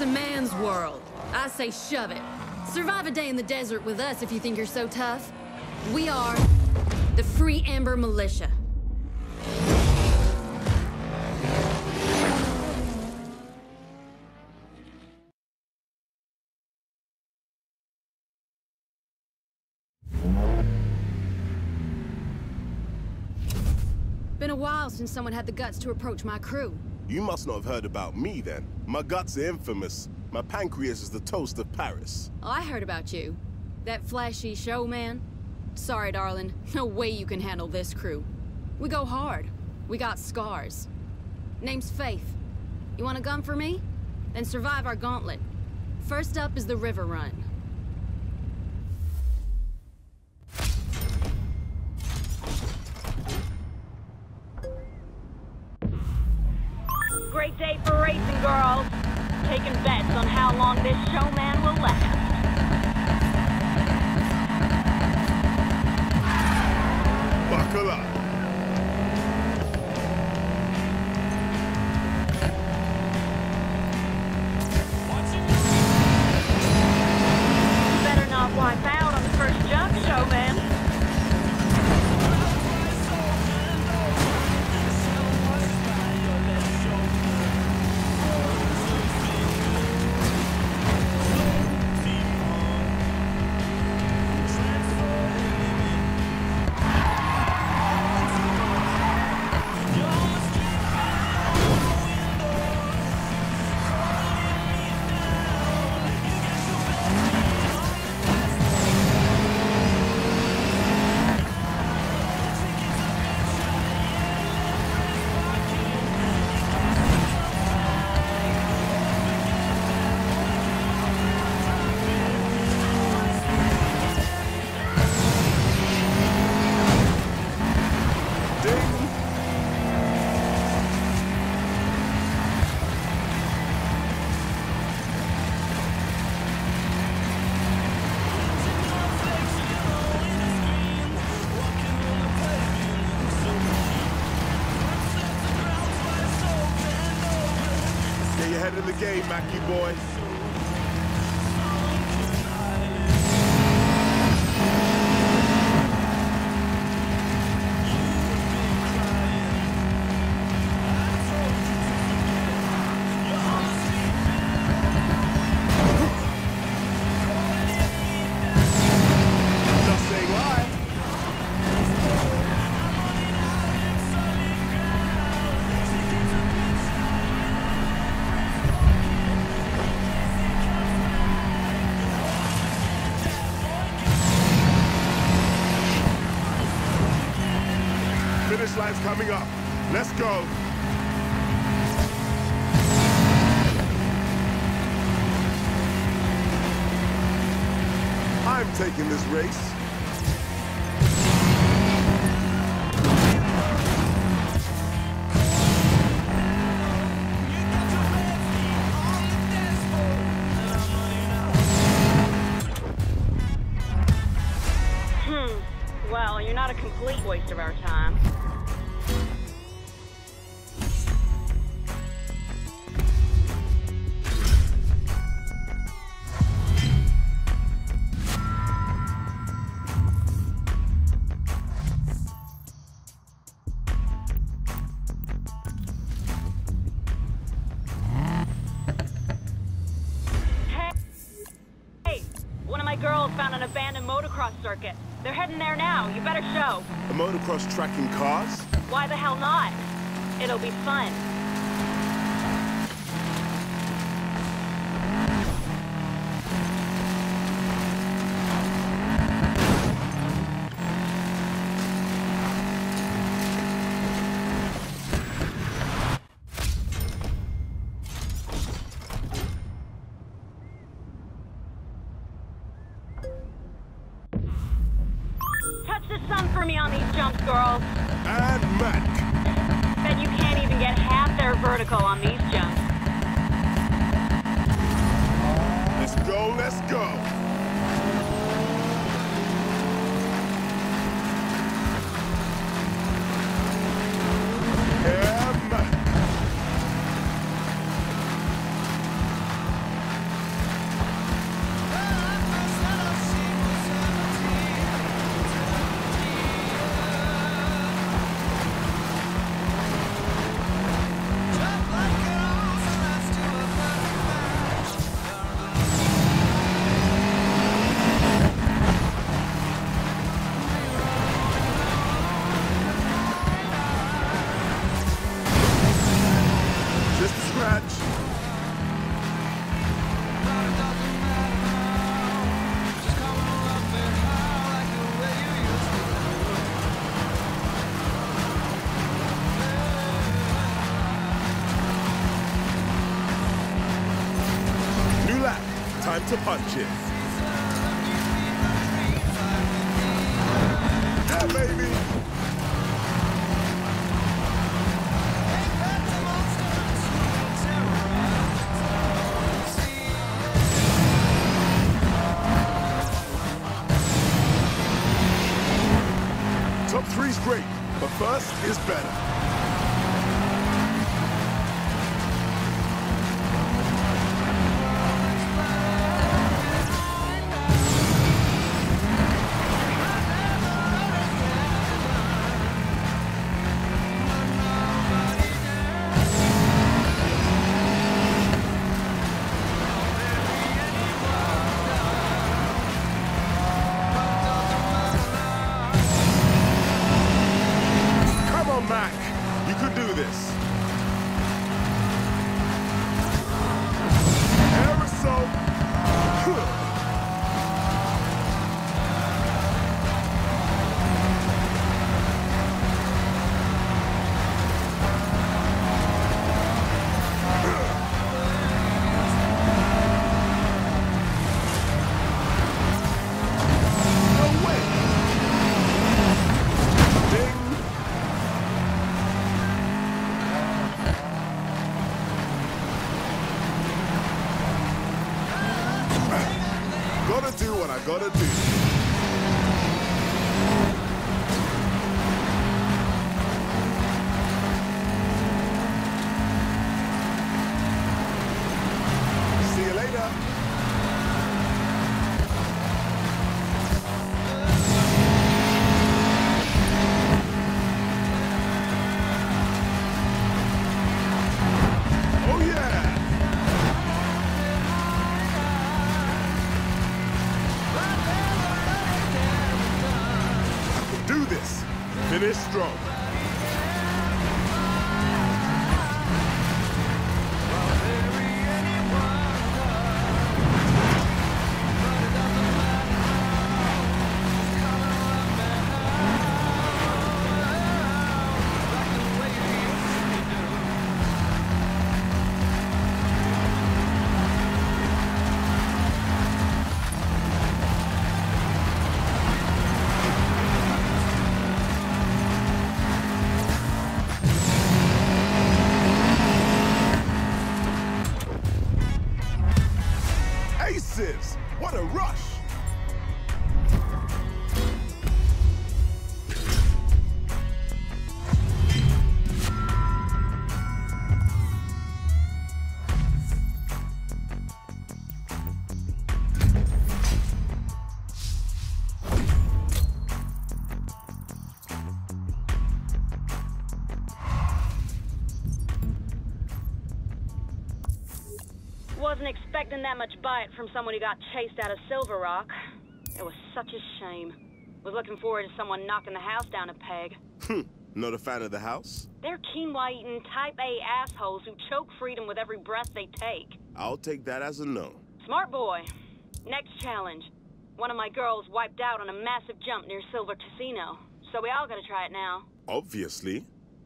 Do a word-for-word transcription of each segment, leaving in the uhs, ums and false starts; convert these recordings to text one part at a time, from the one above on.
man's world. I say shove it. Survive a day in the desert with us if you think you're so tough. We are the Free Amber Militia. Been a while since someone had the guts to approach my crew. You must not have heard about me then. My guts are infamous. My pancreas is the toast of Paris. Oh, I heard about you. That flashy showman. Sorry, darling. No way you can handle this crew. We go hard. We got scars. Name's Faith. You want a gun for me? Then survive our gauntlet. First up is the River Run. Great day for racing, girls. Taking bets on how long this showman will last. Buckle up. You better not wipe out on the first jump, showman. Ahead of the game, Mackie boy. Just saying why. Finish line's coming up. Let's go. I'm taking this race. Hmm. Well, you're not a complete waste of our time. Girls found an abandoned motocross circuit. They're heading there now. You better show. A motocross tracking cars? Why the hell not? It'll be fun. Touch the sun for me on these jumps, girls. And Mac. Bet you can't even get half their vertical on these jumps. Let's go, let's go. Yeah, Mac. time to punch it. Yeah, baby! Top three's great, but first is better. Mac, you could do this. Aerosol. No way. Ding. Gotta do what I gotta do. See you later. Oh yeah! Do this. Finish strong. Aces! What a rush! Wasn't expecting that much bite from someone who got chased out of Silver Rock. It was such a shame. Was looking forward to someone knocking the house down a peg. Hmm, not a fan of the house? They're quinoa-eating type A assholes who choke freedom with every breath they take. I'll take that as a no. Smart boy. Next challenge. One of my girls wiped out on a massive jump near Silver Casino, so we all gotta try it now. Obviously.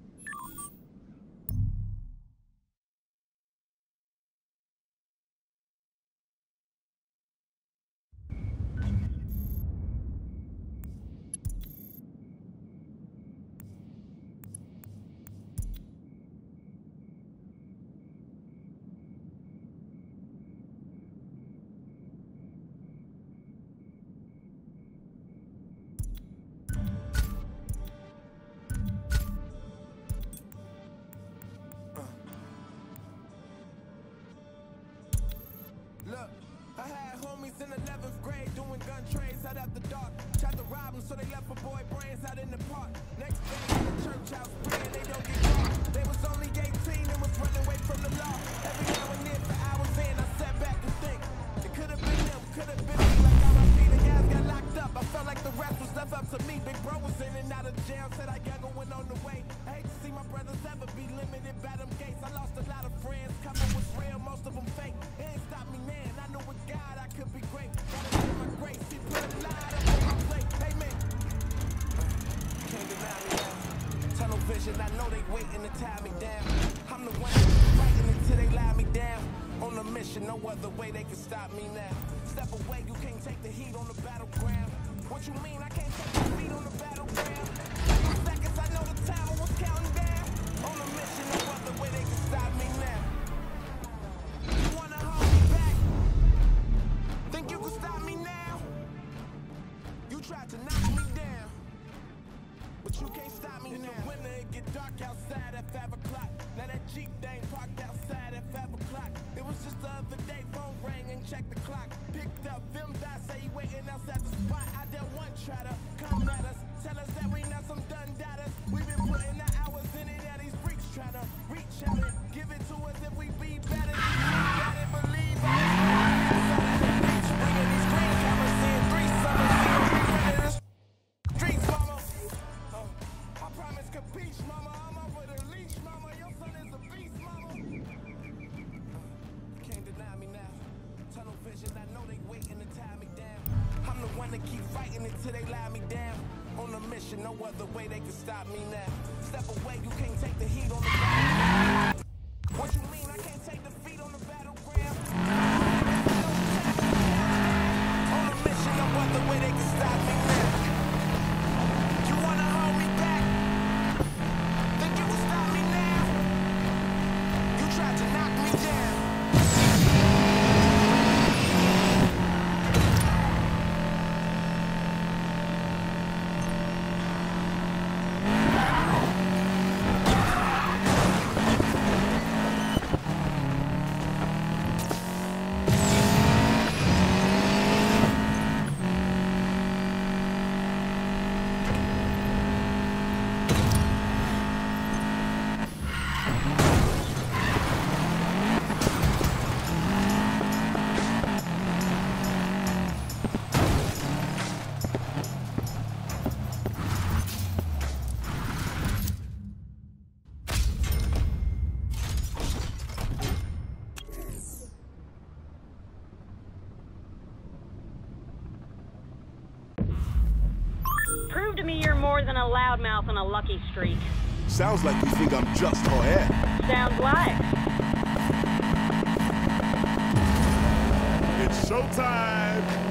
Look, I had homies in eleventh grade doing gun trades out after dark. Tried to rob them, so they left a boy brains out in the park. Next day, in the church house, praying they don't get caught. They was only eighteen and was running away from the law. Every now and then, for hours in, I sat back and think. It could have been them, could have been me. Like how I see the guys got locked up. I felt like the rest was left up to me. Big bro was in and out of jail, said I younger went on the way. I hate to see my brothers ever be limited by them gates. I lost a lot of friends, couple was real, most of them fake. It ain't stopped me, man. I know with God I could be great. Gotta give my grace, he put a lot up on my plate. Hey man, can't deny me now. Tunnel vision, I know they waiting to tie me down. I'm the one fighting until they lie me down. On On a mission, no other way they can stop me now. Step away, you can't take the heat on the battleground. What you mean, I can't take the feet on the battleground? Few seconds, I know the tower was counting down. On a mission, no other way they can stop me now. You wanna hold me back? Think you can stop me now? You tried to knock me down, but you can't stop me now. In the winter, it get dark outside at five o'clock. Now that Jeep, they ain't parked outside at five o'clock. It was just the other day, phone rang and checked the clock. Picked up, them died, say he waiting outside the spot. I dare one try to come at us, tell us that we not some done doubters. We been putting the hours in it, that these freaks try to reach out and give it to us if we be better. You better believe us. Bringing these green cameras in three summers. Streets, mama. Uh, I promise capiche, mama. I'm over the leash, mama. Your son is a beast, mama. Uh, can't deny me now. Tunnel vision, I know they waiting to tie me down. I'm the one that keep fighting until they lie me down. On a mission, no other way they can stop me now. Step away, you can't take the heat on the battleground. What you mean, I can't take the feet on the battleground? On a mission, no other way they can stop me now. You wanna hold me back? Think you will stop me now? You tried to knock me down. Prove to me you're more than a loudmouth on a lucky streak. Sounds like you think I'm just hot air. Sounds like. It's showtime!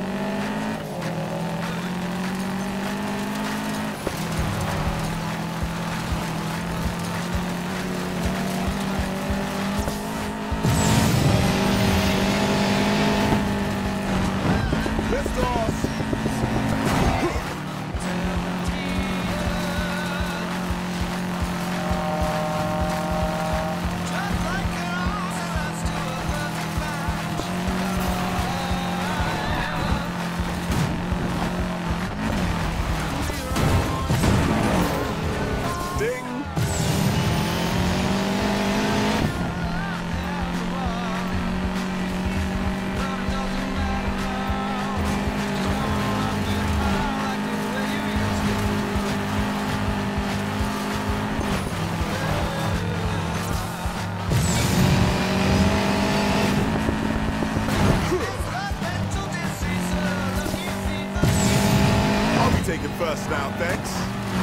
Taking first now, thanks.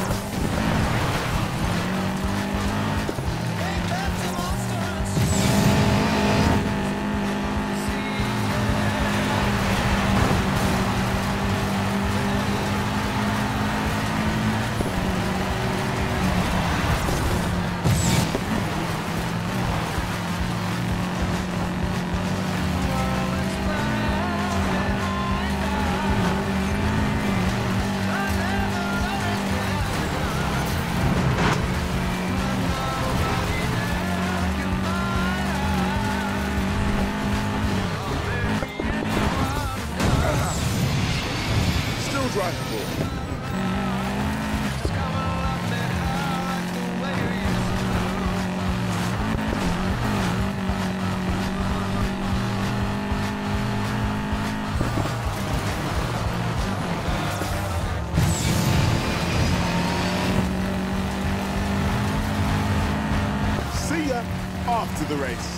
Off to the race.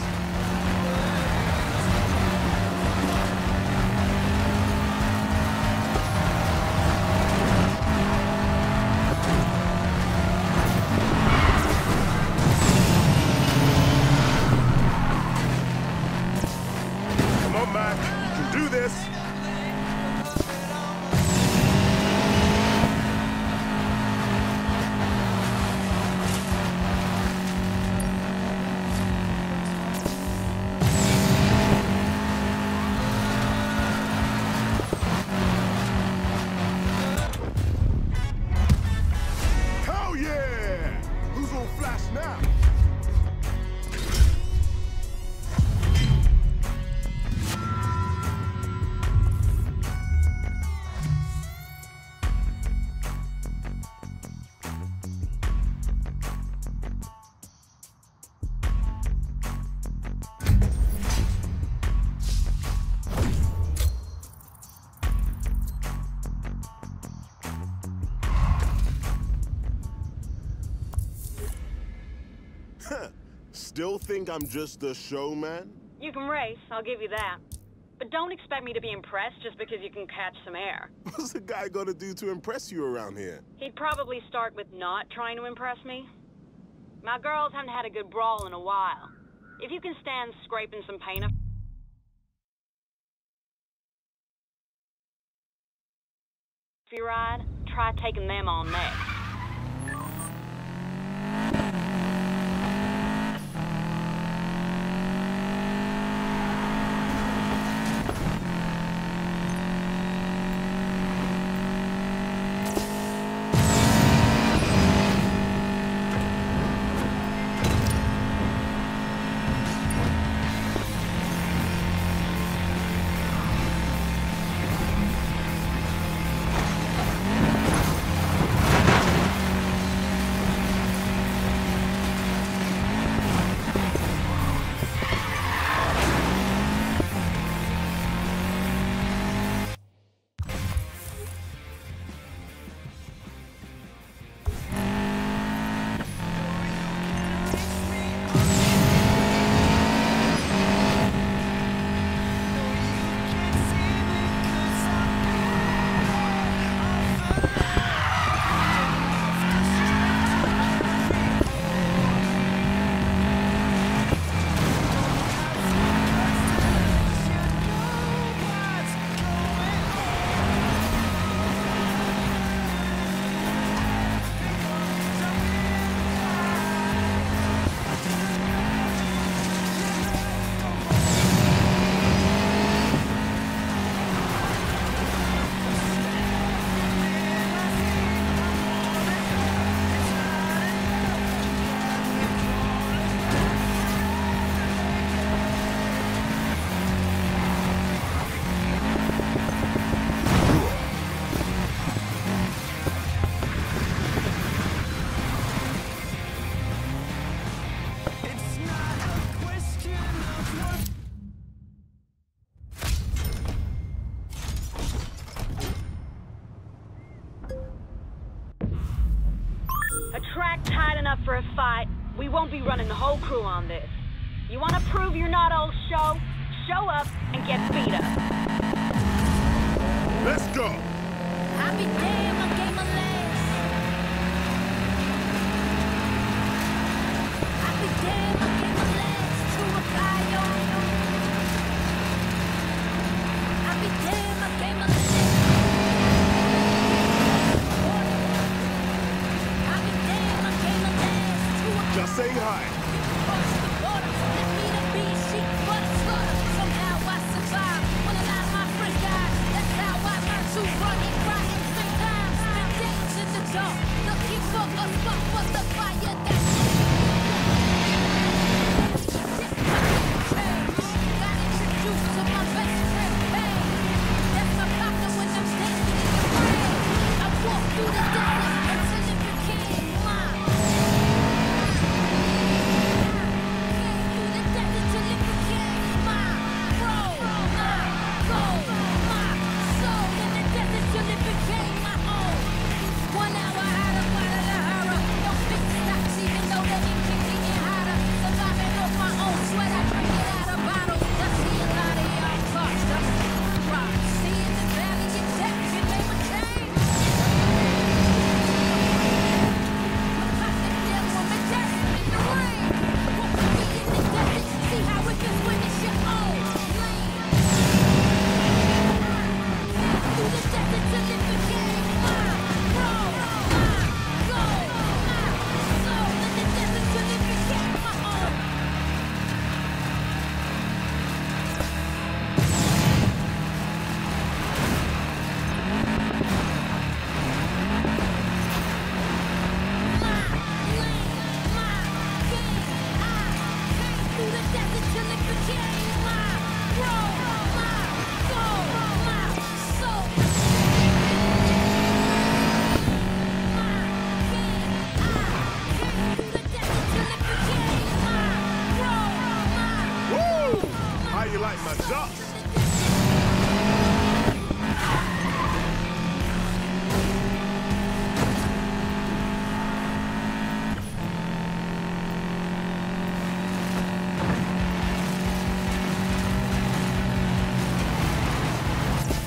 do this! Hell yeah! Who's gonna flash now? Still think I'm just a showman? You can race, I'll give you that. But don't expect me to be impressed just because you can catch some air. What's the guy gonna do to impress you around here? He'd probably start with not trying to impress me. My girls haven't had a good brawl in a while. If you can stand scraping some paint off your ride, try taking them on next. A track tight enough for a fight. We won't be running the whole crew on this. You want to prove you're not old show? Show up and get beat up. Let's go! I'll be damned, I gave my last. I'll be damned, I gave my last to a fire. I'll be damned, I gave my last. I'll be damned, I gave my last to a Just say hi. Somehow I survived when a lot of my friends died. That's how I learned to run and cry and sing.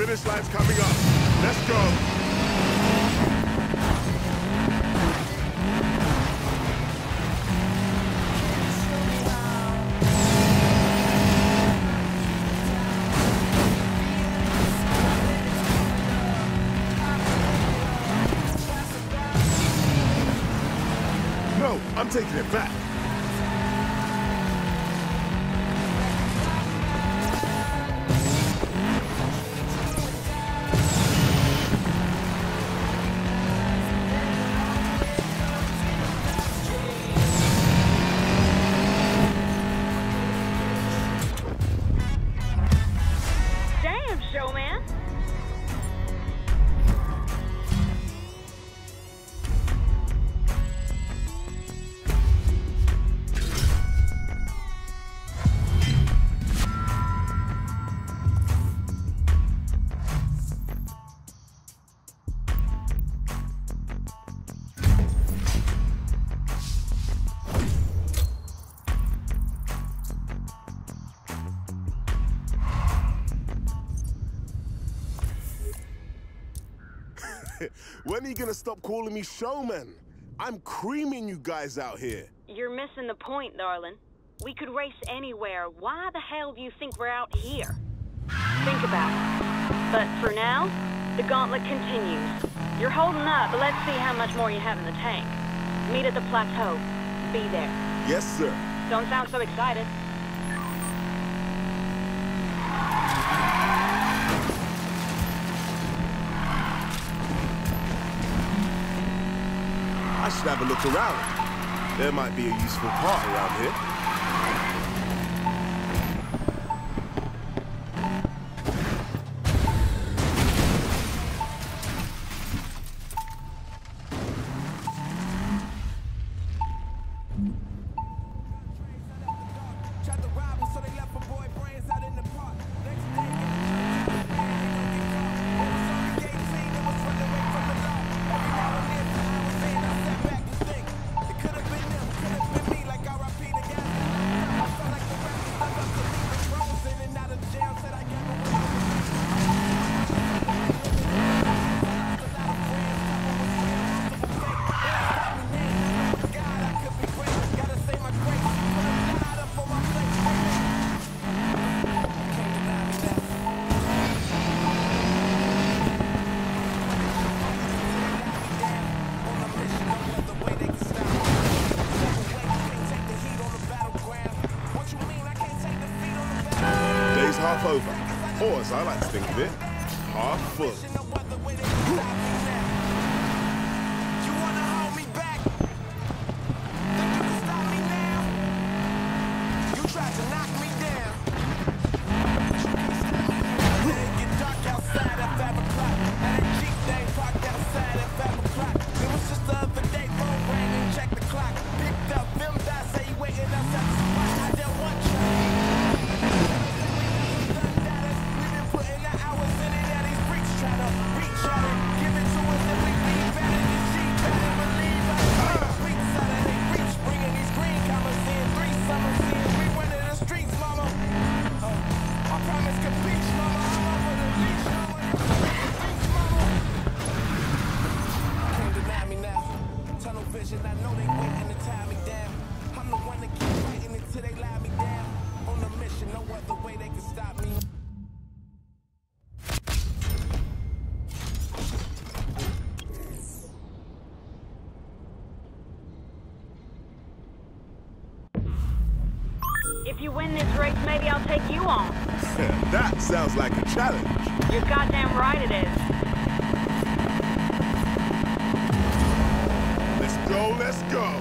finish line's coming up. Let's go. No, I'm taking it back. Damn, showman. When are you gonna stop calling me showman? I'm creaming you guys out here. You're missing the point, darling. We could race anywhere. Why the hell do you think we're out here? Think about it. But for now, the gauntlet continues. You're holding up, but let's see how much more you have in the tank. Meet at the plateau. Be there. Yes, sir. Don't sound so excited. I should have a look around. There might be a useful part around here. Tried to rob them, so they left a boy brains out in the park. Next day, get a church, they don't get caught. They was only eighteen, they was running away from the law. Every now and then, I was saying, I sat back and think, it could have been them, could have been me, like R I P the guys. I felt like the rap stuck up to me, the crows in and out of jail, said I got away. Day's half over. Or, as I like to think of it, half full. You wanna hold me back? Think you can stop me now? You tried to knock me down. It get dark outside at five o'clock. Now that Jeep thing parked outside at five o'clock. It was just the other day, phone rang and checked the clock. Picked up, film died, say you waiting outside the spot. I did one train. We've been putting the hours in it, now these freaks try to reach out and give it to us, and we be better than she better believe us. Freaks out of they reach, bringing these green commas in, three summers in, we running the streets, mama. Uh, I promise capiche, mama, I'm over the leash, mama. Thanks, mama. Can't deny me now. Tunnel vision, I know they waiting to tie me down. I'm the one that keep fighting until they lie me down. On a mission, no other way they can stop me. If you win this race, maybe I'll take you on. That sounds like a challenge. You're goddamn right it is. Let's go, let's go.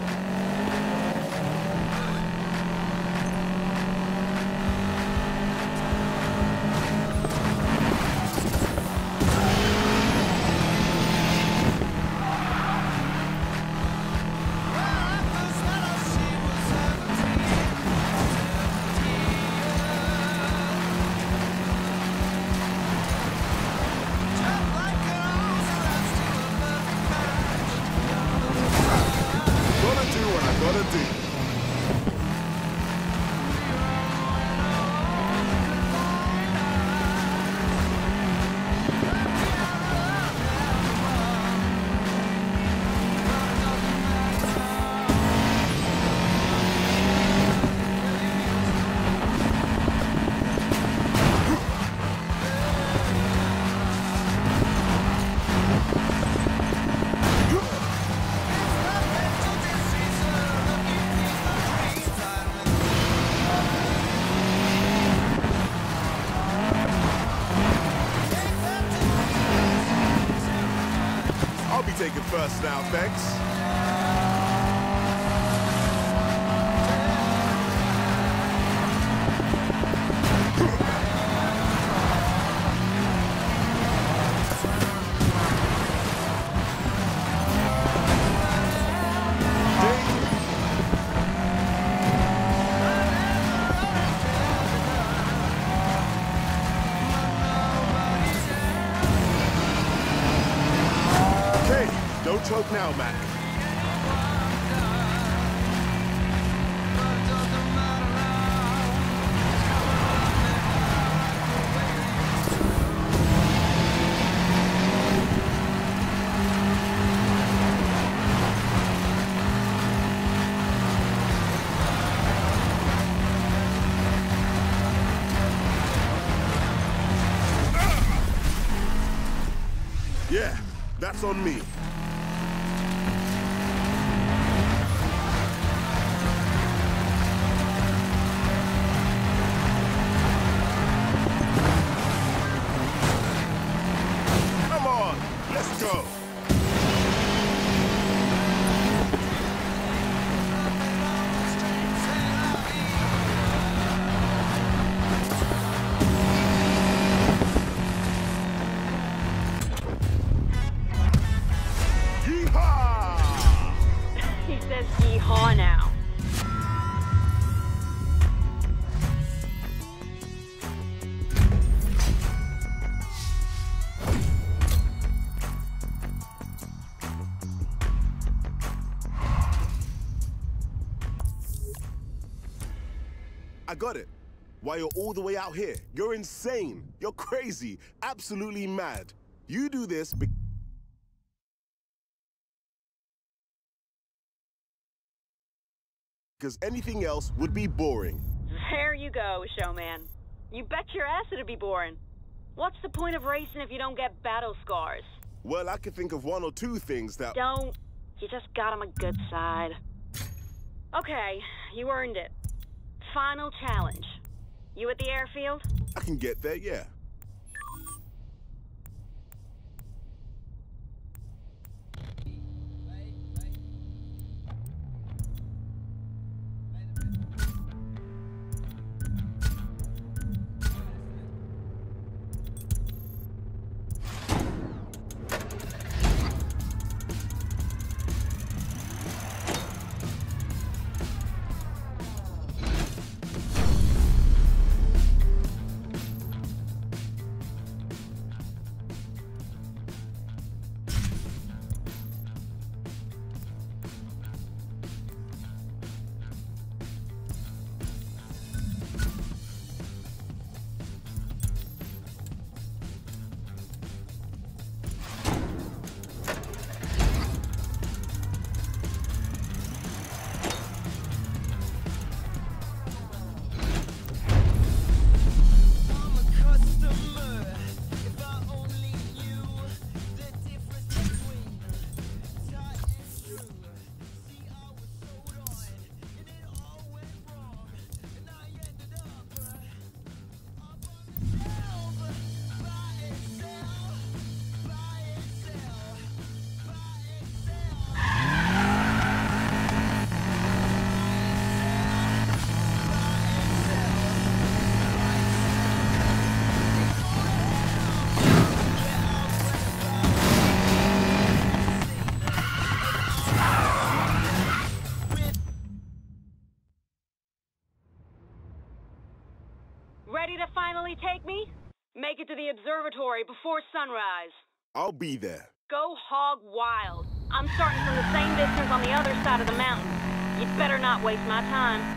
Gonna do take it first now, thanks. Don't choke now, Mac. Yeah, that's on me. Let's go. Yeehaw! He says yeehaw now. I got it. Why you're all the way out here? You're insane. You're crazy. Absolutely mad. You do this be- because anything else would be boring. There you go, showman. You bet your ass it'd be boring. What's the point of racing if you don't get battle scars? Well, I could think of one or two things that- Don't. You just got on a good side. Okay, you earned it. Final challenge. You at the airfield? I can get there, yeah. Ready to finally take me? Make it to the observatory before sunrise. I'll be there. Go hog wild. I'm starting from the same distance on the other side of the mountain. You'd better not waste my time.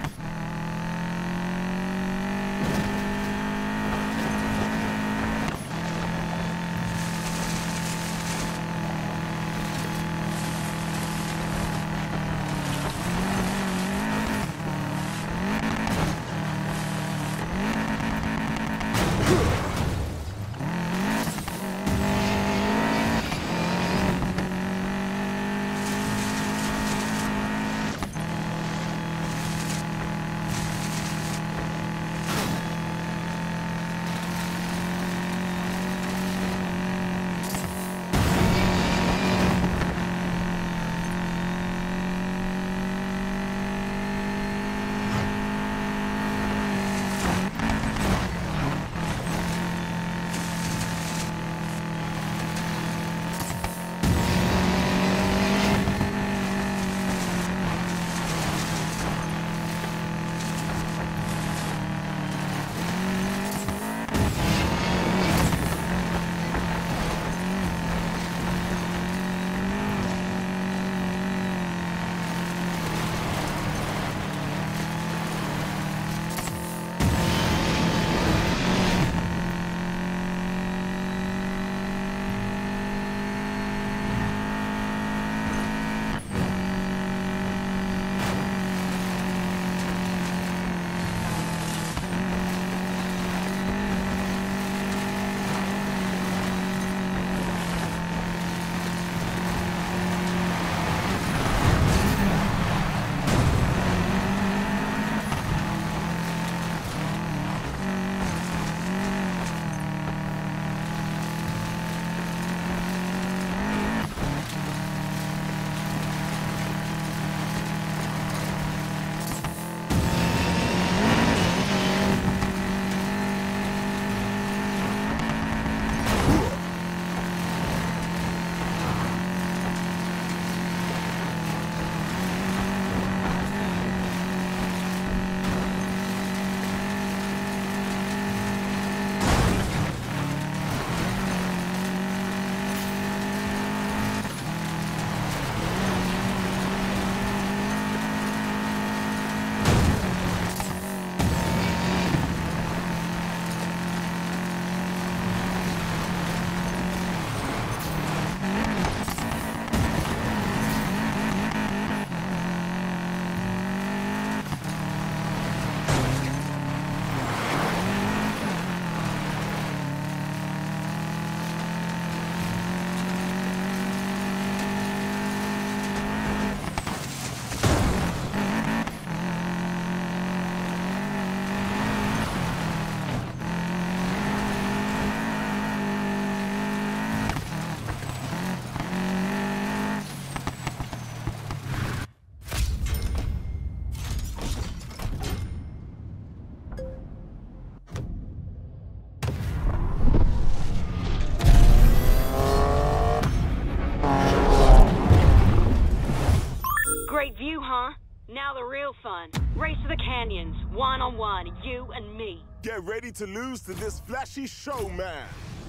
now the real fun. Race to the canyons, one-on-one, you and me. Get ready to lose to this flashy showman.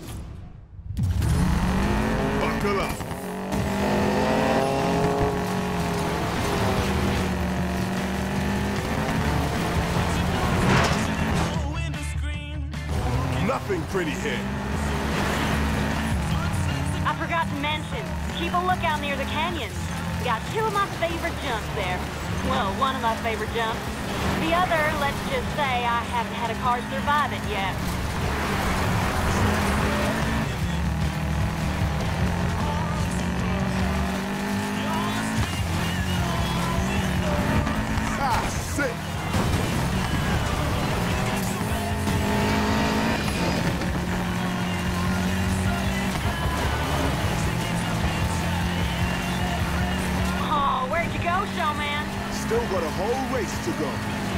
Buckle up. Nothing pretty here. I forgot to mention, keep a lookout near the canyons. Got two of my favorite jumps there. Well, one of my favorite jumps. The other, let's just say I haven't had a car survive it yet. Ah, sick. Showman. Still got a whole race to go.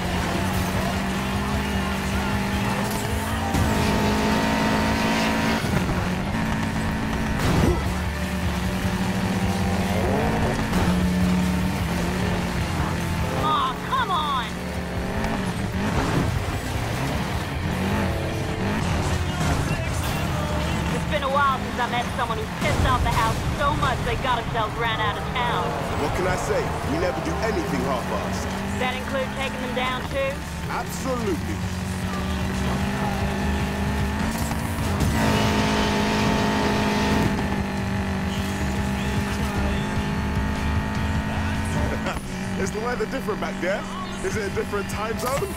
Aw, oh, come on! It's been a while since I met someone who pissed off the house so much they got themselves ran out of town. What can I say? We never do anything half-assed. That include taking them down too? Absolutely. Is the weather different back there? Is it a different time zone?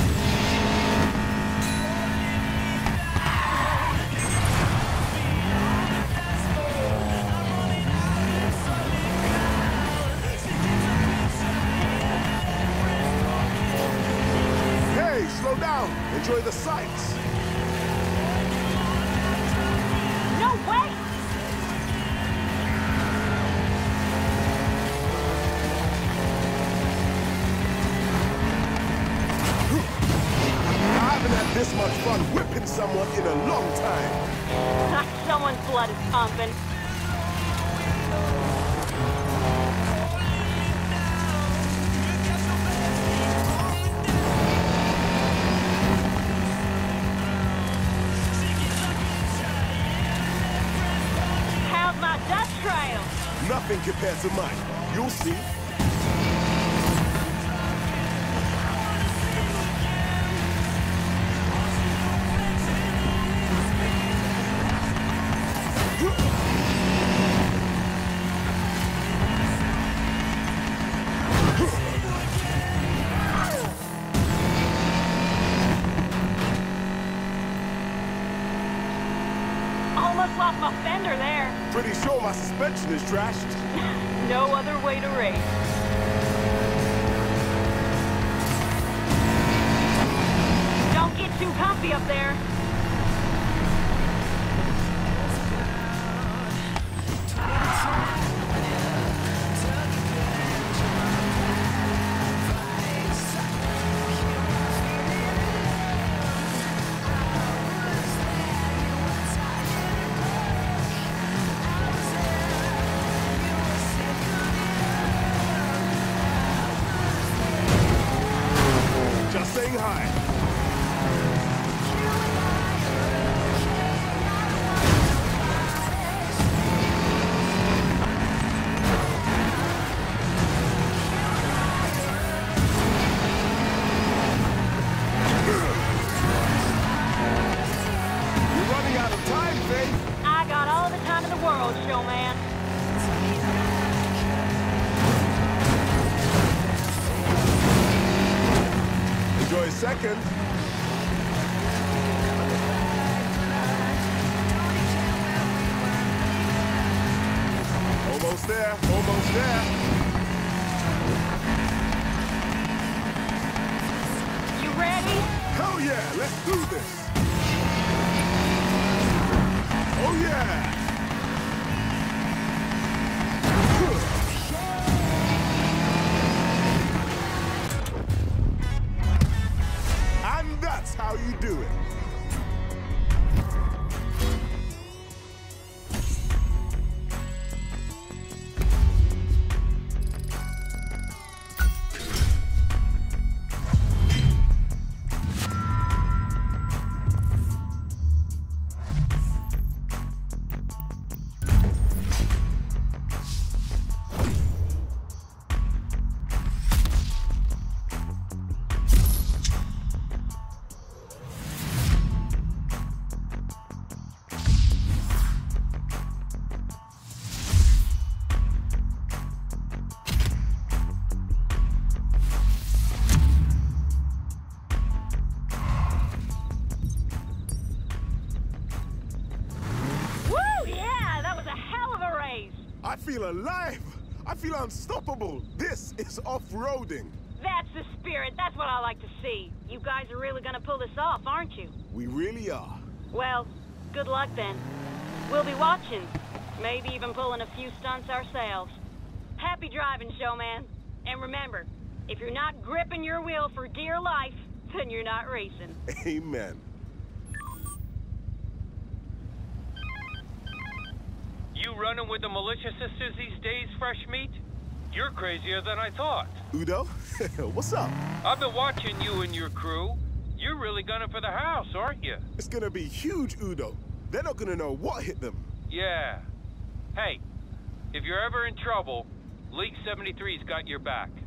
Slow down. Enjoy the sights. No way! I haven't had this much fun whipping someone in a long time. Someone's blood is pumping. Nothing compared to mine. You'll see. Almost lost my fender there. Pretty sure my suspension is trashed. No other way to race. Don't get too comfy up there. Saying hi. You're running out of time, Faith. I got all the time in the world, showman. Enjoy a second. Almost there, almost there. You ready? Hell yeah, let's do this. Oh yeah. And that's how you do it. I feel alive. I feel unstoppable. This is off-roading. That's the spirit. That's what I like to see. You guys are really gonna pull this off, aren't you? We really are. Well, good luck then. We'll be watching. Maybe even pulling a few stunts ourselves. Happy driving, showman. And remember, if you're not gripping your wheel for dear life, then you're not racing. Amen. You running with the militia sisters these days, Fresh Meat? You're crazier than I thought. Udo, what's up? I've been watching you and your crew. You're really gunning for the house, aren't you? It's gonna be huge, Udo. They're not gonna know what hit them. Yeah. Hey, if you're ever in trouble, League seventy-three's got your back.